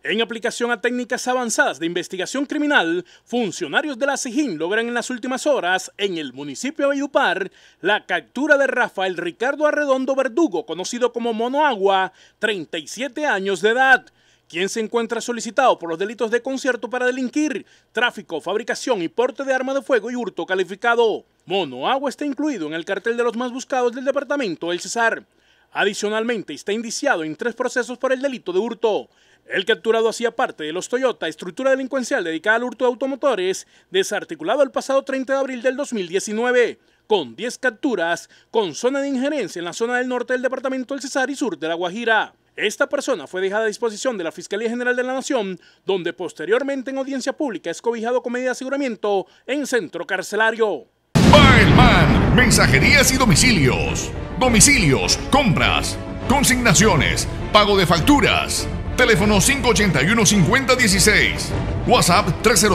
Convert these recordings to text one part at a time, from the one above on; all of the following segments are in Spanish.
En aplicación a técnicas avanzadas de investigación criminal, funcionarios de la SIJIN logran en las últimas horas, en el municipio de Valledupar, la captura de Rafael Ricardo Arredondo Verdugo, conocido como Mono Agua, 37 años de edad, quien se encuentra solicitado por los delitos de concierto para delinquir, tráfico, fabricación y porte de arma de fuego y hurto calificado. Mono Agua está incluido en el cartel de los más buscados del departamento del Cesar. Adicionalmente, está indiciado en 3 procesos por el delito de hurto. El capturado hacía parte de los Toyota, estructura delincuencial dedicada al hurto de automotores, desarticulado el pasado 30 de abril del 2019, con 10 capturas, con zona de injerencia en la zona del norte del departamento del Cesar y sur de La Guajira. Esta persona fue dejada a disposición de la Fiscalía General de la Nación, donde posteriormente en audiencia pública es cobijado con medida de aseguramiento en centro carcelario. Baelman, mensajerías y domicilios. Domicilios, compras, consignaciones, pago de facturas. Teléfono 581-5016. WhatsApp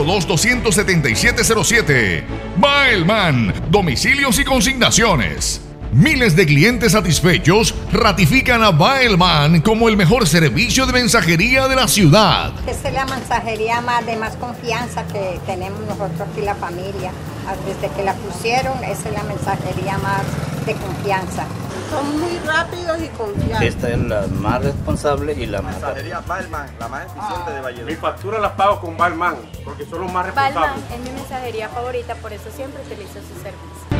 302-27707. Baelman, domicilios y consignaciones. Miles de clientes satisfechos ratifican a Baelman como el mejor servicio de mensajería de la ciudad. Esta es la mensajería de más confianza que tenemos nosotros aquí la familia. Desde que la pusieron, esa es la mensajería más de confianza. Son muy rápidos y confiables. Esta es la más responsable y la más mensajería Baelman, la más eficiente de Valledupar. Mi factura las pago con Baelman, porque son los más responsables. Baelman es mi mensajería favorita, por eso siempre utilizo su servicio.